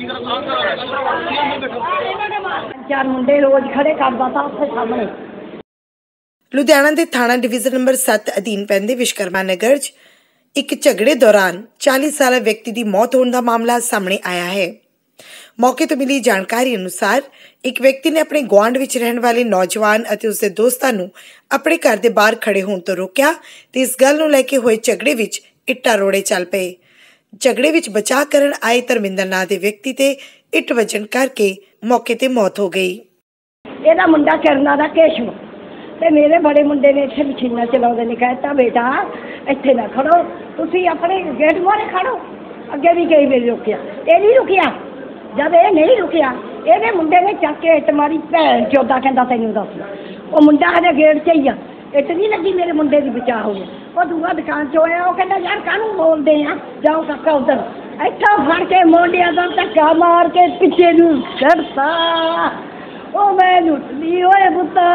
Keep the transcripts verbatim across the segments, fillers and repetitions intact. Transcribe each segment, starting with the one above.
चार मुंडे रोज खड़े करदा था उसके सामने। लुधियाना के थाना डिवीजन नंबर सत्त अधीन पैंदे विश्वकर्मा नगर च एक झगड़े दौरान चालीस साल व्यक्ति की मौत होने का मामला सामने आया है। मौके तो मिली जानकारी अनुसार एक व्यक्ति ने अपने गुआंढ विच रहने वाले नौजवान और उसके दोस्तों को अपने घर के बाहर खड़े होने तो रोकया तो इस गल नूं लैके होए झगड़े विच इट्टा रोड़े चल पे। झगड़े विच बचाव करन आए धर्मिंदर नां दे व्यक्ति ते इट वजन करके मौके ते मौत हो गई। ਇਹਦਾ ਮੁੰਡਾ ਕਰਨਾ ਦਾ ਕੇਸ਼ਵ ਤੇ ਮੇਰੇ ਬੜੇ ਮੁੰਡੇ ਨੇ ਇੱਥੇ ਮਸ਼ੀਨਾਂ ਚਲਾਉਂਦੇ ਨੇ ਕਹਿਤਾ ਬੇਟਾ ਇੱਥੇ ਨਾ ਖੜੋ ਤੁਸੀਂ ਆਪਣੇ ਗੇਟ ਮੋਰੇ ਖੜੋ। ਅੱਗੇ ਵੀ ਕਈ ਵਾਰ ਰੁਕਿਆ ਇਹ ਨਹੀਂ ਰੁਕਿਆ। ਜਦ ਇਹ ਨਹੀਂ ਰੁਕਿਆ ਇਹਦੇ ਮੁੰਡੇ ਨੇ ਚੱਕ ਕੇ ਇੱਟ ਮਾਰੀ ਭੈਣ ਚੋਦਾ ਕਹਿੰਦਾ ਤੈਨੂੰ ਦੱਸ ਉਹ ਮੁੰਡਾ ਹਜੇ ਗੇਟ 'ਚ ਹੀ ਆ ਇੱਟ ਨਹੀਂ ਲੱਗੀ ਮੇਰੇ ਮੁੰਡੇ ਦੀ ਬਚਾਅ ਹੋ ਗਿਆ। ਉਹ ਦੂਆ ਦੁਕਾਨ 'ਚ ਹੋਇਆ ਉਹ ਕਹਿੰਦਾ ਯਾਰ ਕਾਹਨੂੰ ਬੋਲਦੇ ਆ ਜਾਓ ਕਾਕਾ ਉੱਧਰ ਇੱਥੋਂ ਫੜ ਕੇ ਮੋਢਿਆਂ ਦਾ ਧੱਕਾ ਮਾਰ ਕੇ ਪਿੱਛੇ ਨੂੰ ਛੱਡਤਾ। ਉਹ ਮੈਂ ਲੁੱਟਦੀ ਓਏ ਪੁੱਤਾ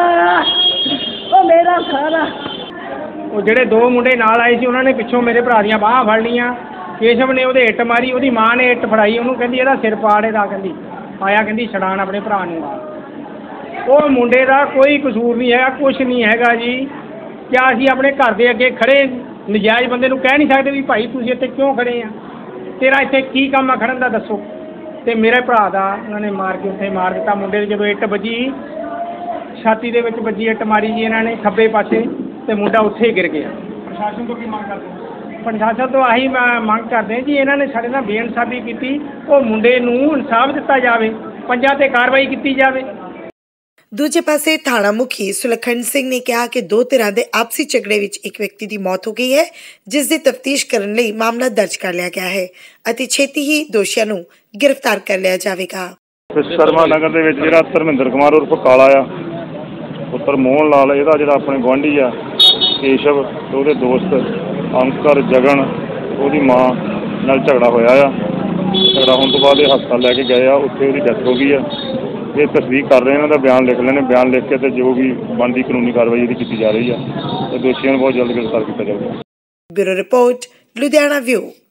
ਉਹ ਮੇਰਾ ਸਾਰਾ ਉਹ ਜਿਹੜੇ ਦੋ ਮੁੰਡੇ ਨਾਲ ਆਏ ਸੀ ਉਹਨਾਂ ਨੇ ਪਿੱਛੋਂ ਮੇਰੇ ਭਰਾ ਦੀਆਂ ਬਾਹਾਂ ਫੜ ਲਈਆਂ। ਕੇਸ਼ਵ ਨੇ ਉਹਦੇ ਇੱਟ ਮਾਰੀ ਉਹਦੀ ਮਾਂ ਨੇ ਇੱਟ ਫੜਾਈ ਉਹਨੂੰ ਕਹਿੰਦੀ ਇਹਦਾ ਸਿਰ ਪਾੜ ਇਹਦਾ ਕਹਿੰਦੀ ਆਇਆ ਕਹਿੰਦੀ ਛਡਾਣ ਆਪਣੇ ਭਰਾ ਨੂੰ ਆ। ਉਹ ਮੁੰਡੇ ਦਾ ਕੋਈ ਕਸੂਰ ਨਹੀਂ ਹੈਗਾ ਕੁਛ ਨਹੀਂ ਹੈਗਾ ਜੀ। ਕਿਆ ਅਸੀਂ ਆਪਣੇ ਘਰ ਦੇ ਅੱਗੇ ਖੜੇ ਨਜਾਇਜ਼ ਬੰਦੇ ਨੂੰ ਕਹਿ ਨਹੀਂ ਸਕਦੇ ਵੀ ਭਾਈ ਤੁਸੀਂ ਇੱਥੇ ਕਿਉਂ ਖੜੇ ਆ ਤੇਰਾ ਇੱਥੇ ਕੀ ਕੰਮ ਆ ਖੜਨ ਦਾ ਦੱਸੋ। ਤੇ ਮੇਰੇ ਭਰਾ ਦਾ ਉਹਨਾਂ ਨੇ ਮਾਰ ਕੇ ਉੱਥੇ ਮਾਰ ਦਿੱਤਾ। ਮੁੰਡੇ ਦੇ ਜਦੋਂ ਇੱਟ ਵੱਜੀ ਛਾਤੀ ਦੇ ਵਿੱਚ ਵੱਜੀ ਇੱਟ ਮਾਰੀ ਜੀ ਇਹਨਾਂ ਨੇ ਖੱਬੇ ਪਾਸੇ ਤੇ ਮੁੰਡਾ ਉੱਥੇ ਹੀ ਗਿਰ ਗਿਆ। ਪ੍ਰਸ਼ਾਸਨ ਤੋਂ ਕੀ ਮੰਗ ਕਰਦੇ? ਪ੍ਰਸ਼ਾਸਨ ਤੋਂ ਆਹੀ ਮੰਗ ਕਰਦੇ ਜੀ ਇਹਨਾਂ ਨੇ ਸਾਡੇ ਨਾਲ ਬੇਇਨਸਾਫੀ ਕੀਤੀ ਉਹ ਮੁੰਡੇ ਨੂੰ ਇਨਸਾਫ ਦਿੱਤਾ ਜਾਵੇ ਪੰਜਾਂ ਤੇ ਕਾਰਵਾਈ ਕੀਤੀ ਜਾਵੇ। दूजे पासे थाना मुखी सुलखन सिंह ने कहा कि दो तरह के आपसी झगड़े विच एक व्यक्ति की मौत हो गई है जिसकी तफ्तीश करने लई मामला दर्ज कर लिया गया है अति छेती ही दोषियों नूं गिरफ्तार कर लिया जाएगा। विश्वकर्मा नगर दे विच जिहड़ा धर्मिंदर कुमार उर्फ काला आ पुत्र मोहन लाल इहदा जिहड़ा अपने गुआंढी आ केशव ते उहदे दोस्त अंकर जगन उहदी मां नाल झगड़ा होया आ। झगड़ा होने तो बाद हस्पताल लैके गए आ उत्थे उहदी डेथ हो गई है। ये तस्दीक कर रहे हैं उन्होंने बयान लिख लेने बयान लिख के तो जो भी बनती कानूनी कार्रवाई की जा रही है तो दोषियों को बहुत जल्द गिरफ्तार किया जाएगा। Bureau report Ludhiana view.